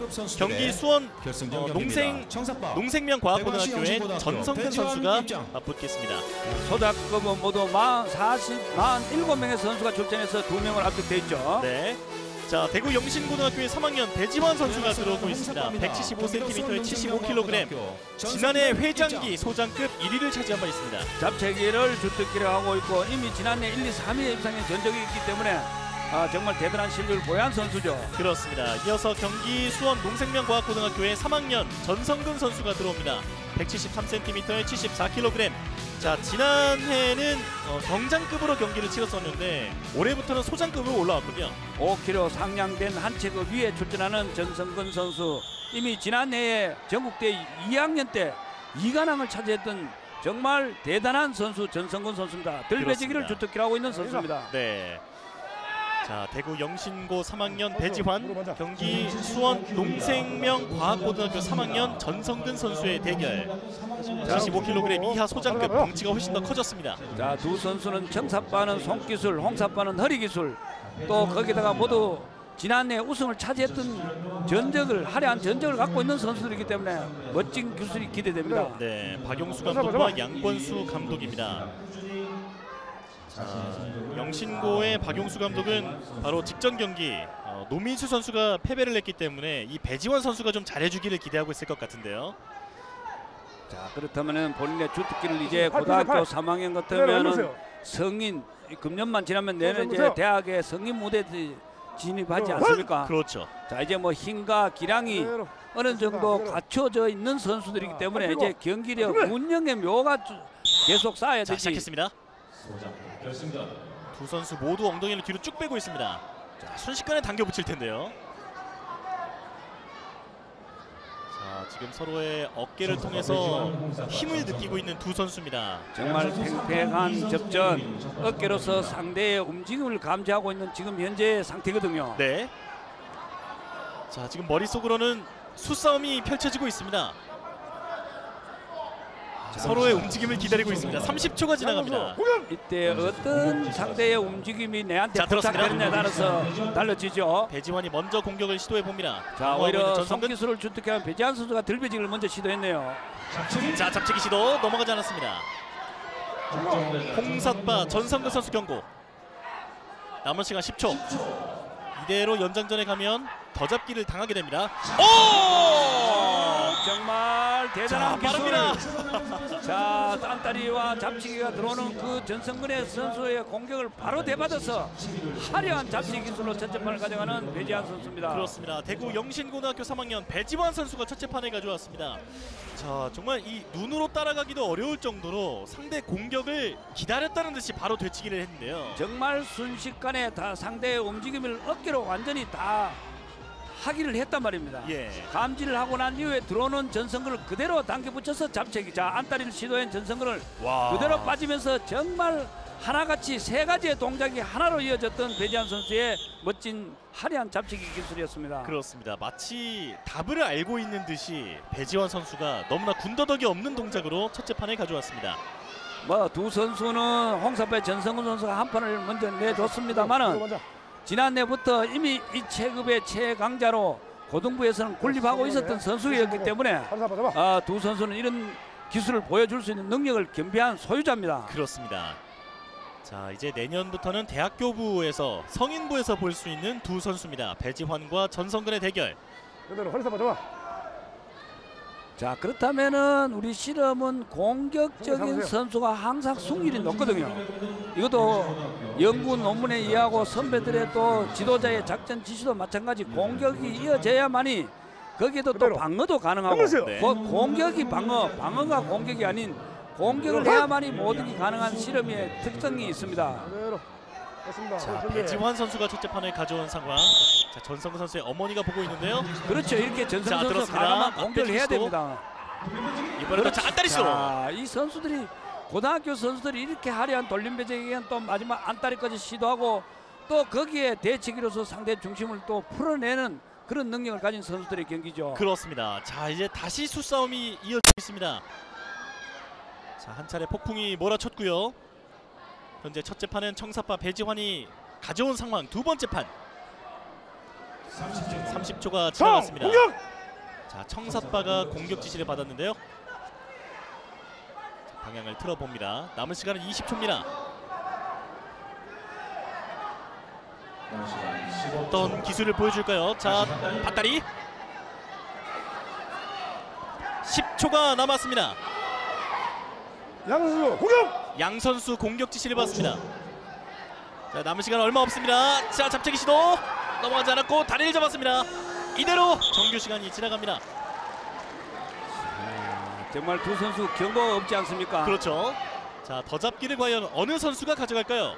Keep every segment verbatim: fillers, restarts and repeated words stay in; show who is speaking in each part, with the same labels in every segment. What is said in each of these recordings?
Speaker 1: 경기 수원 어, 농생 농생명과학고등학교의 전성근 선수가 맞붙겠습니다.
Speaker 2: 소작급은 모두 사십, 사십칠 명의 선수가 출전해서 두 명을 압축돼 있죠.
Speaker 1: 네. 자, 대구 영신고등학교의 삼 학년 배지환 선수가 들어오고 있습니다. 백칠십오 센티미터에 칠십오 킬로그램. 지난해 회장기 소장급 일 위를 차지한 바 있습니다.
Speaker 2: 잡채기를 주특기를 하고 있고 이미 지난해 일, 이, 삼 위 이상의 전적이 있기 때문에 아, 정말 대단한 실력을 보유한 선수죠.
Speaker 1: 그렇습니다. 이어서 경기 수원 농생명과학고등학교의 삼 학년 전성근 선수가 들어옵니다. 백칠십삼 센티미터에 칠십사 킬로그램. 자, 지난해는 어, 경장급으로 경기를 치렀었는데 올해부터는 소장급으로 올라왔군요.
Speaker 2: 오 킬로그램 상향된 한 체급 위에 출전하는 전성근 선수. 이미 지난해에 전국대 이 학년 때 이관왕을 차지했던 정말 대단한 선수 전성근 선수입니다. 들배지기를 주특기로 하고 있는 선수입니다.
Speaker 1: 네. 자, 대구 영신고 삼 학년 배지환, 경기 수원 농생명과학고등학교 삼 학년 전성근 선수의 대결. 칠십오 킬로그램 이하 소장급, 덩치가 훨씬 더 커졌습니다.
Speaker 2: 자, 두 선수는 청사빠는 손기술, 홍사빠는 허리기술, 또 거기다가 모두 지난해 우승을 차지했던 전적을, 화려한 전적을 갖고 있는 선수들이기 때문에 멋진 기술이 기대됩니다.
Speaker 1: 네, 박용수 감독과 양권수 감독입니다. 자, 영신고의 박용수 감독은 바로 직전 경기 어, 노민수 선수가 패배를 했기 때문에 이 배지환 선수가 좀 잘해주기를 기대하고 있을 것 같은데요.
Speaker 2: 자, 그렇다면은 본인의 주특기를 이제 고등학교 삼 학년 같으면은 성인, 금년만 지나면 내년 이제 대학의 성인 무대에 진입하지 않습니까?
Speaker 1: 그렇죠.
Speaker 2: 자, 이제 뭐 힘과 기량이 어느 정도 갖춰져 있는 선수들이기 때문에 이제 경기력, 운영의 묘가 계속 쌓아야 되지.
Speaker 1: 자, 시작했습니다. 두 선수 모두 엉덩이를 뒤로 쭉 빼고 있습니다. 자, 순식간에 당겨 붙일 텐데요. 자, 지금 서로의 어깨를 통해서 힘을 느끼고 있는 두 선수입니다.
Speaker 2: 정말 팽팽한 접전, 어깨로서 상대의 움직임을 감지하고 있는 지금 현재의 상태거든요.
Speaker 1: 네. 자, 지금 머릿속으로는 수싸움이 펼쳐지고 있습니다. 서로의 움직임을 기다리고 있습니다. 삼십 초가 지나갑니다.
Speaker 2: 이때 어떤 상대의 움직임이 내한테 부탁되느냐에 따라서 달라지죠.
Speaker 1: 배지환이 먼저 공격을 시도해 봅니다.
Speaker 2: 자, 오히려 손기술을 주특기한 배지환 선수가 들배지기를 먼저 시도했네요.
Speaker 1: 자, 잡치기 시도 넘어가지 않았습니다. 홍사빠 전성근 선수 경고. 남은 시간 십 초. 이대로 연장전에 가면 더 잡기를 당하게 됩니다. 오!
Speaker 2: 정말 대단한
Speaker 1: 자,
Speaker 2: 기술.
Speaker 1: 빠릅니다.
Speaker 2: 자, 딴다리와 잡치기가 들어오는 그 전성근의 선수의 공격을 바로 대받아서 화려한 잡치기 기술로 첫째 판을 가져가는 배지환 선수입니다.
Speaker 1: 그렇습니다. 대구 영신고등학교 삼 학년 배지환 선수가 첫째 판을 가져왔습니다. 자, 정말 이 눈으로 따라가기도 어려울 정도로 상대 공격을 기다렸다는 듯이 바로 되치기를 했는데요.
Speaker 2: 정말 순식간에 다 상대의 움직임을 어깨로 완전히 다 하기를 했단 말입니다.
Speaker 1: 예.
Speaker 2: 감지를 하고 난 이후에 들어오는 전성근을 그대로 당겨 붙여서 잡채기. 자, 안다리를 시도한 전성근을
Speaker 1: 와.
Speaker 2: 그대로 빠지면서 정말 하나같이 세 가지의 동작이 하나로 이어졌던 배지환 선수의 멋진 화려한 잡채기 기술이었습니다.
Speaker 1: 그렇습니다. 마치 답을 알고 있는 듯이 배지환 선수가 너무나 군더더기 없는 동작으로 첫째 판을 가져왔습니다.
Speaker 2: 뭐 두 선수는 홍사빠의 전성근 선수가 한 판을 먼저 내줬습니다만은 지난해부터 이미 이 체급의 최강자로 고등부에서는 군립하고 있었던 선수였기 때문에 아, 두 선수는 이런 기술을 보여줄 수 있는 능력을 겸비한 소유자입니다.
Speaker 1: 그렇습니다. 자, 이제 내년부터는 대학교부에서 성인부에서 볼 수 있는 두 선수입니다. 배지환과 전성근의 대결.
Speaker 2: 자, 그렇다면은 우리 실험은 공격적인 선수가 항상 승률이 높거든요. 이것도 연구 논문에 의하고 선배들의 또 지도자의 작전 지시도 마찬가지. 공격이 이어져야만이 거기에도 또 방어도 가능하고
Speaker 1: 네.
Speaker 2: 그 공격이 방어, 방어가 공격이 아닌 공격을 해야만이 모든 게 가능한 실험의 특성이 있습니다.
Speaker 1: 자, 배지환 선수가 첫째 판을 가져온 상황. 자, 전성근 선수의 어머니가 보고 있는데요.
Speaker 2: 그렇죠. 이렇게 전성근 선수 가능한 공격을 해야 됩니다.
Speaker 1: 이번에도 자, 안다리 시도.
Speaker 2: 자, 이 선수들이 고등학교 선수들이 이렇게 화려한 돌림배제기엔 또 마지막 안다리까지 시도하고 또 거기에 대치기로서 상대 중심을 또 풀어내는 그런 능력을 가진 선수들의 경기죠.
Speaker 1: 그렇습니다. 자, 이제 다시 수싸움이 이어지고 있습니다. 자, 한 차례 폭풍이 몰아쳤고요. 현재 첫째 판은 청사빠 배지환이 가져온 상황. 두 번째 판. 삼십 초가 지나갔습니다. 자, 청사빠가 공격 지시를 받았는데요. 자, 방향을 틀어봅니다. 남은 시간은 이십 초입니다. 어떤 기술을 보여줄까요? 자, 밧다리. 십 초가 남았습니다.
Speaker 3: 양선수 공격!
Speaker 1: 양 선수 공격 지시를 받습니다. 자, 남은 시간 얼마 없습니다. 자, 잡채기 시도 넘어가지 않았고 다리를 잡았습니다. 이대로 정규 시간이 지나갑니다.
Speaker 2: 아, 정말 두 선수 경고가 없지 않습니까?
Speaker 1: 그렇죠. 자, 더 잡기를 과연 어느 선수가 가져갈까요?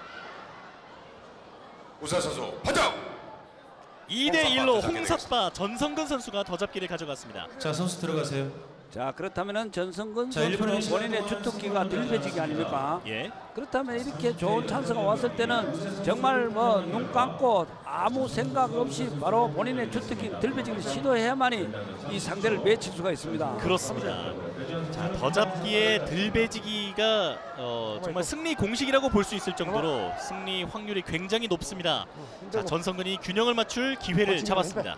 Speaker 3: 우사 선수 판정!
Speaker 1: 이 대 일로 홍사빠 전성근 선수가 더 잡기를 가져갔습니다.
Speaker 4: 자, 선수 들어가세요.
Speaker 2: 자, 그렇다면은 전성근
Speaker 4: 자, 일 분의
Speaker 2: 선수는 본인의 주특기가 들배지기 아닙니까?
Speaker 1: 예.
Speaker 2: 그렇다면 이렇게 좋은 찬스가 왔을 때는 정말 뭐 눈 감고 아무 생각 없이 바로 본인의 주특기 들배지기를 시도해야만이 이 상대를 매칠 수가 있습니다.
Speaker 1: 그렇습니다. 자, 더 잡기의 들배지기가 어, 정말 승리 공식이라고 볼 수 있을 정도로 승리 확률이 굉장히 높습니다. 자, 전성근이 균형을 맞출 기회를 잡았습니다.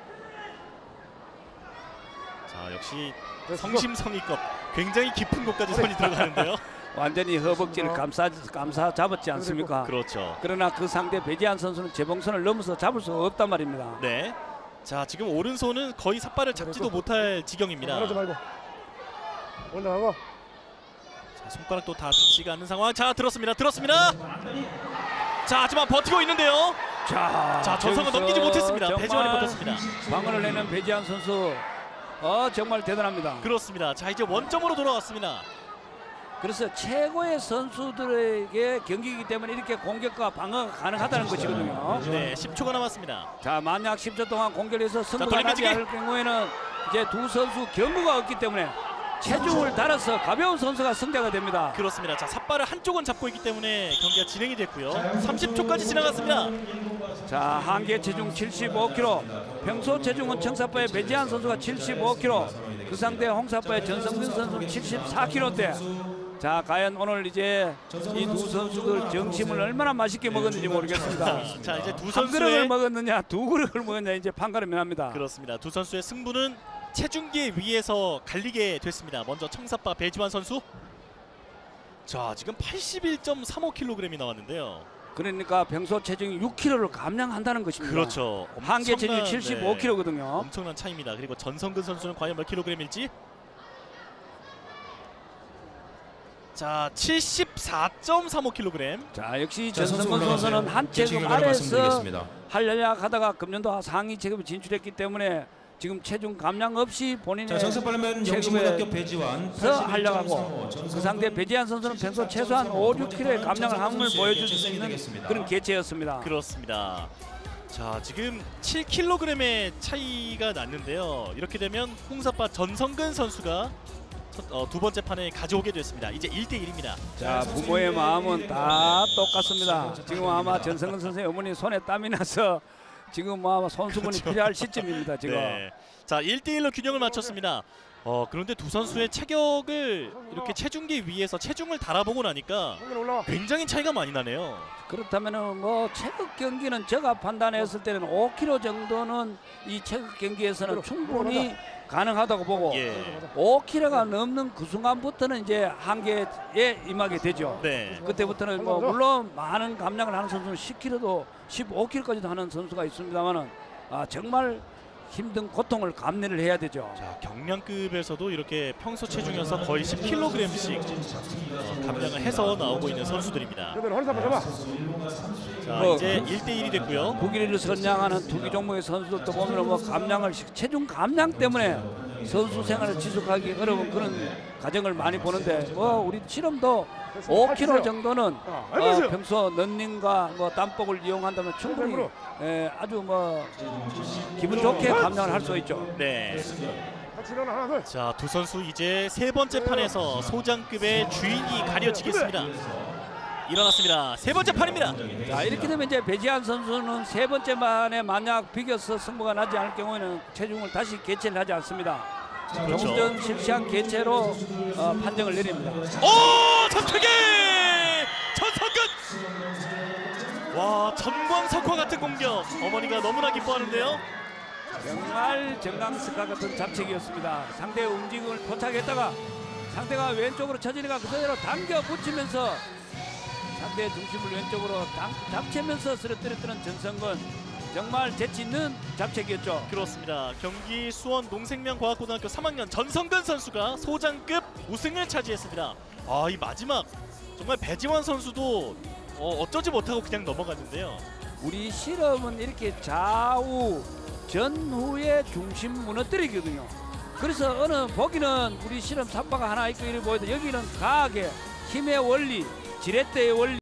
Speaker 1: 자, 역시 성심성의껏 굉장히 깊은 곳까지 손이 들어가는데요.
Speaker 2: 완전히 허벅지를 감싸 감싸 잡았지 않습니까?
Speaker 1: 그렇죠.
Speaker 2: 그러나 그 상대 배지한 선수는 재봉선을 넘어서 잡을 수 없단 말입니다.
Speaker 1: 네. 자, 지금 오른손은 거의 삿발을 잡지도 못할 지경입니다.
Speaker 3: 그러지 말고 올라가고.
Speaker 1: 자, 손가락도 닿지가 않는 상황. 자, 들었습니다. 들었습니다. 자, 하지만 버티고 있는데요.
Speaker 2: 자,
Speaker 1: 자, 전성은 넘기지 못했습니다. 배지환이 버텼습니다.
Speaker 2: 방어를 내는 배지한 선수, 어 정말 대단합니다.
Speaker 1: 그렇습니다. 자, 이제 원점으로 돌아왔습니다.
Speaker 2: 그래서 최고의 선수들에게 경기이기 때문에 이렇게 공격과 방어가 가능하다는 것이거든요.
Speaker 1: 네, 십 초가 남았습니다.
Speaker 2: 자, 만약 십 초 동안 공격에서 승부가 나지
Speaker 1: 돌리매지기.
Speaker 2: 않을 경우에는 이제 두 선수 경고가 없기 때문에 체중을 달아서 가벼운 선수가 승자가 됩니다.
Speaker 1: 그렇습니다. 자, 삿발을 한쪽은 잡고 있기 때문에 경기가 진행이 됐고요. 삼십 초까지 지나갔습니다.
Speaker 2: 자, 한계 체중 칠십오 킬로그램, 평소 체중은 청사빠의 배지한 선수가 칠십오 킬로그램, 그 상대 홍사빠의 전성근 선수는 칠십사 킬로그램인데, 자, 과연 오늘 이제 이 두 선수들 점심을 얼마나 맛있게 먹었는지 모르겠습니다.
Speaker 1: 자, 이제 두
Speaker 2: 한 그릇을
Speaker 1: 선수의
Speaker 2: 먹었느냐, 두 그릇을 먹었느냐 이제 판가름이 납니다.
Speaker 1: 그렇습니다. 두 선수의 승부는 체중계 위에서 갈리게 됐습니다. 먼저 청사빠 배지환 선수. 자, 지금 팔십일 점 삼오 킬로그램이 나왔는데요.
Speaker 2: 그러니까 평소 체중이 육 킬로그램를 감량한다는 것입니다.
Speaker 1: 그렇죠.
Speaker 2: 한계 체중이
Speaker 1: 엄청난,
Speaker 2: 칠십오 킬로그램거든요.
Speaker 1: 네, 엄청난 차이입니다. 그리고 전성근 선수는 과연 몇 킬로그램일지. 자, 칠십사 점 삼오 킬로그램.
Speaker 2: 자, 역시
Speaker 4: 자, 선수
Speaker 2: 전성근
Speaker 4: 올라가세요.
Speaker 2: 선수는 한 체급
Speaker 4: 개칭
Speaker 2: 아래에서
Speaker 4: 말씀드리겠습니다.
Speaker 2: 하려냐 하다가 금년도 상위 체급에 진출했기 때문에 지금 체중 감량 없이 본인의
Speaker 4: 자, 정석발면 영신고등학교 배지환
Speaker 2: 서 하려고 하고, 그 상대 배지한 선수는 평소 최소한 오, 육 킬로그램의 감량을 함을 보여줄 수 있는 그런 개체였습니다.
Speaker 1: 그렇습니다. 자, 지금 칠 킬로그램의 차이가 났는데요. 이렇게 되면 홍사빠 전성근 선수가 첫, 어, 두 번째 판에 가져오게 됐습니다. 이제 일 대 일입니다.
Speaker 2: 자, 부모의 마음은 다 똑같습니다. 지금 아마 전성근 선수의 어머니 손에 땀이 나서 지금 뭐 아마 손수건이
Speaker 1: 그렇죠.
Speaker 2: 필요할 시점입니다. 지금.
Speaker 1: 네. 자, 일 대 일로 균형을 맞췄습니다. 어, 그런데 두 선수의 체격을 이렇게 체중계 위에서 체중을 달아보고 나니까
Speaker 3: 올라와.
Speaker 1: 굉장히 차이가 많이 나네요.
Speaker 2: 그렇다면은 뭐 체급 경기는 제가 판단했을 때는 오 킬로그램 정도는 이 체급 경기에서는 충분히 가능하다고 보고,
Speaker 1: 예.
Speaker 2: 오 킬로그램가 넘는 그 순간부터는 이제 한계에 임하게 되죠.
Speaker 1: 네.
Speaker 2: 그때부터는 뭐 물론 많은 감량을 하는 선수는 십 킬로그램도 십오 킬로그램까지도 하는 선수가 있습니다만은, 아, 정말 힘든 고통을 감내를 해야 되죠.
Speaker 1: 자, 경량급에서도 이렇게 평소 체중에서 거의 십 킬로그램씩 어, 감량을 해서 나오고 있는 선수들입니다.
Speaker 3: 그대로 허리 잡아 잡아.
Speaker 1: 자,
Speaker 2: 뭐,
Speaker 1: 이제 일 대 일이 됐고요.
Speaker 2: 독일인을 선양하는 투기 종목의 선수들도 보면 뭐 감량을 시- 체중 감량 때문에 선수 생활을 지속하기 어려운 그런 과정을 많이 보는데, 뭐 우리 실험도 오 킬로그램 정도는 어, 평소 런닝과 뭐 땀복을 이용한다면 충분히 에, 아주 뭐 기분 좋게 감량을 할 수 있죠.
Speaker 1: 네.
Speaker 3: 같이 일어나. 하나 둘.
Speaker 1: 자, 두 선수 이제 세 번째 판에서 소장급의 주인이 가려지겠습니다. 일어났습니다. 세 번째 판입니다.
Speaker 2: 자, 이렇게 되면 이제 배지한 선수는 세 번째 만에 만약 비겨서 승부가 나지 않을 경우에는 체중을 다시 개체를 하지 않습니다.
Speaker 1: 그렇죠.
Speaker 2: 조금 전 실시한 개체로 어, 판정을 내립니다.
Speaker 1: 오! 전투기! 전성근! 와, 전광석화 같은 공격. 어머니가 너무나 기뻐하는데요.
Speaker 2: 정말 정강석화 같은 잡채기였습니다. 상대의 움직임을 포착했다가 상대가 왼쪽으로 처지니까 그대로 당겨 붙이면서 상대의 중심을 왼쪽으로 당, 잡채면서 쓰러뜨렸던 전성근. 정말 재치 있는 잡채기였죠.
Speaker 1: 그렇습니다. 경기 수원 농생명과학고등학교 삼 학년 전성근 선수가 소장급 우승을 차지했습니다. 아, 이 마지막 정말 배지환 선수도 어, 어쩌지 못하고 그냥 넘어갔는데요.
Speaker 2: 우리 실험은 이렇게 좌우 전후의 중심 무너뜨리거든요. 그래서 어느 보기는 우리 실험 삽바가 하나 있고 이래 보이도 여기는 강하게 힘의 원리, 지렛대의 원리